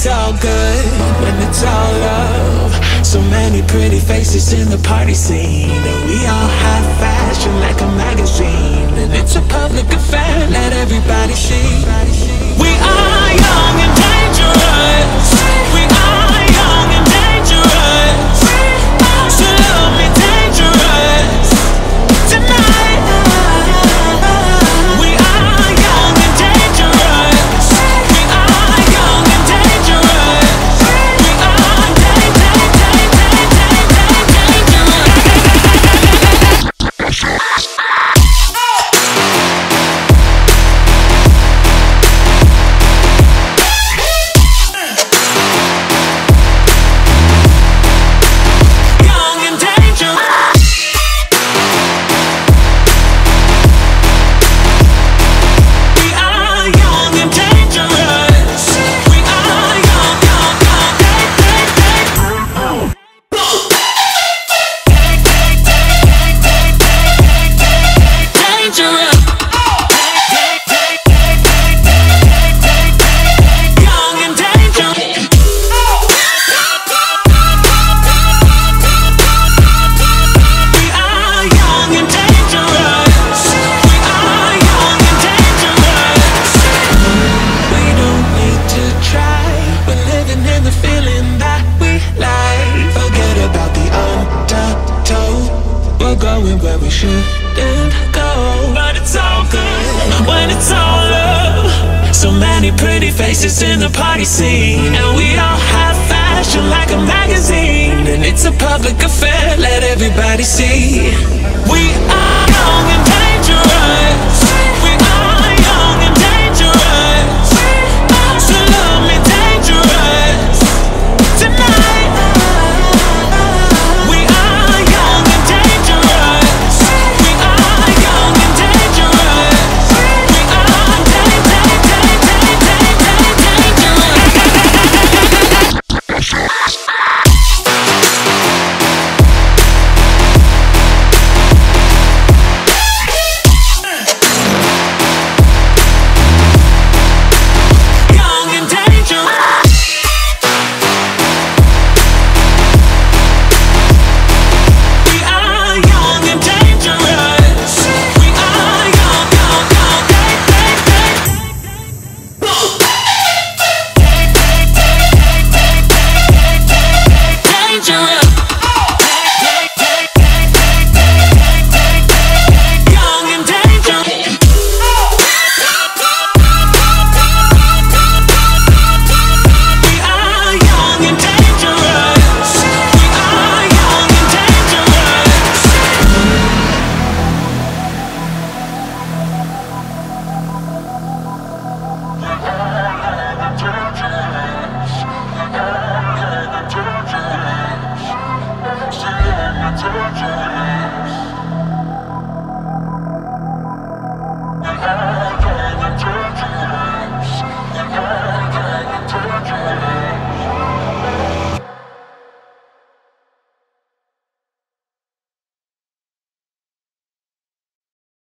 it's all good when it's all love. So many pretty faces in the party scene, and we all have fashion like a magazine, and it's a public affair, let everybody see. We are young and dangerous. We are young and dangerous. So love me dangerous tonight. We are young and dangerous. We are young and dangerous. We are dangerous. Going where we shouldn't go, but it's all good when it's all love. So many pretty faces in the party scene, and we all have fashion like a magazine, and it's a public affair, let everybody see. We are young and